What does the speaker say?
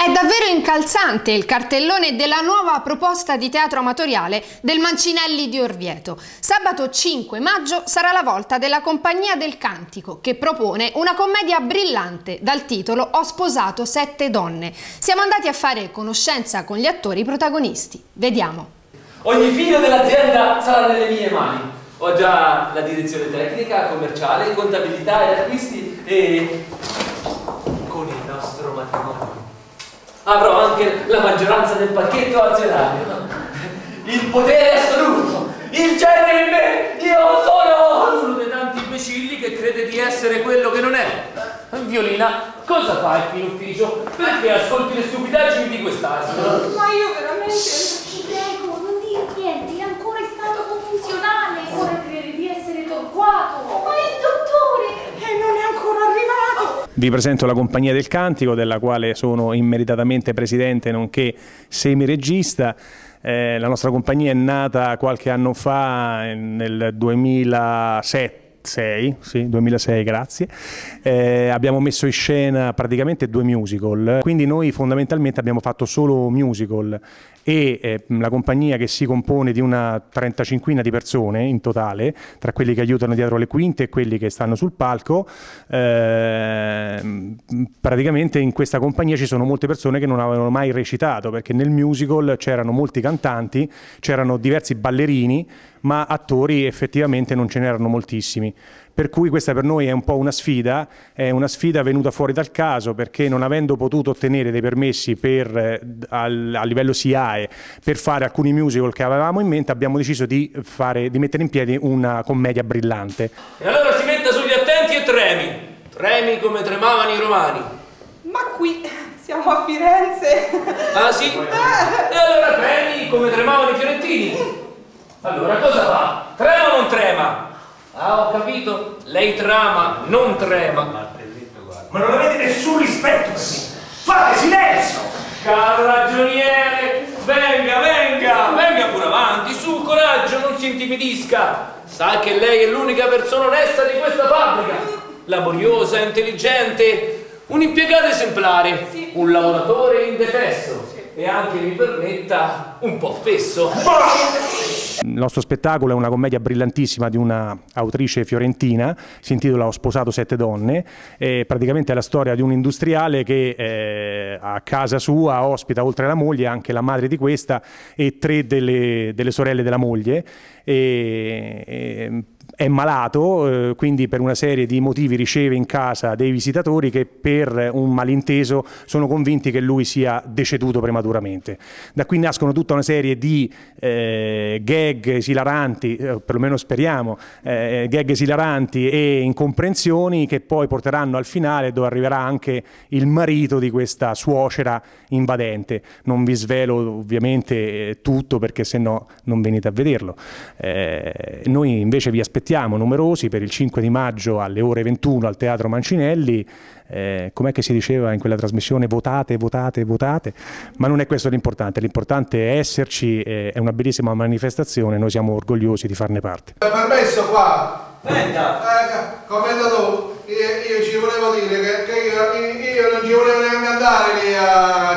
È davvero incalzante il cartellone della nuova proposta di teatro amatoriale del Mancinelli di Orvieto. Sabato 5 maggio sarà la volta della Compagnia del Cantico, che propone una commedia brillante dal titolo Ho sposato 7 donne. Siamo andati a fare conoscenza con gli attori protagonisti. Vediamo. Ogni filo dell'azienda sarà nelle mie mani. Ho già la direzione tecnica, commerciale, contabilità e acquisti e con il nostro matrimonio avrò anche la maggioranza del pacchetto azionario. Il potere assoluto, il genere in me, io sono uno dei tanti imbecilli che crede di essere quello che non è. Violina, cosa fai qui in ufficio? Perché ascolti le stupidaggini di quest'asino? Ma io veramente... Ti prego, non dire niente, è ancora in stato confusionale. Ora crede di essere torquato. Ma il dottore non è ancora arrivato. Vi presento la Compagnia del Cantico, della quale sono immeritatamente presidente nonché semiregista. La nostra compagnia è nata qualche anno fa, nel 2006, grazie. Abbiamo messo in scena praticamente 2 musical, quindi noi fondamentalmente abbiamo fatto solo musical e la compagnia, che si compone di una 35ina di persone in totale, tra quelli che aiutano dietro le quinte e quelli che stanno sul palco. Praticamente in questa compagnia ci sono molte persone che non avevano mai recitato, perché nel musical c'erano molti cantanti, c'erano diversi ballerini, ma attori effettivamente non ce n'erano moltissimi. Per cui questa per noi è un po' è una sfida venuta fuori dal caso, perché non avendo potuto ottenere dei permessi a livello SIAE per fare alcuni musical che avevamo in mente, abbiamo deciso di mettere in piedi una commedia brillante. E allora si metta sugli attenti e tremi come tremavano i romani. Ma qui siamo a Firenze. Ah sì? E allora tremi come tremavano i fiorentini. Allora cosa fa? Trema o non trema? Ah, ho capito. Lei trama, non trema. Ma non avete nessun rispetto per me. Fate silenzio! Caro ragioniere, venga pure avanti, su, coraggio, non si intimidisca. Sa che lei è l'unica persona onesta di questa fabbrica. Laboriosa, intelligente, un impiegato esemplare, un lavoratore indefesso e anche, mi permetta, un po' fesso. Il nostro spettacolo è una commedia brillantissima di una autrice fiorentina, si intitola Ho sposato 7 donne, e praticamente è la storia di un industriale che a casa sua ospita, oltre alla moglie, anche la madre di questa e 3 delle sorelle della moglie. È malato, quindi per una serie di motivi riceve in casa dei visitatori che per un malinteso sono convinti che lui sia deceduto prematuramente. Da qui nascono tutta una serie di gag esilaranti, perlomeno speriamo, gag esilaranti e incomprensioni che poi porteranno al finale, dove arriverà anche il marito di questa suocera invadente. Non vi svelo ovviamente tutto, perché se no non venite a vederlo. Noi invece vi aspettiamo numerosi per il 5 di maggio alle ore 21 al Teatro Mancinelli. Com'è che si diceva in quella trasmissione? Votate, votate, votate. Ma non è questo l'importante è esserci, è una bellissima manifestazione, noi siamo orgogliosi di farne parte. Permesso qua? Senta! Commento tu, io ci volevo dire che io non ci volevo neanche andare lì a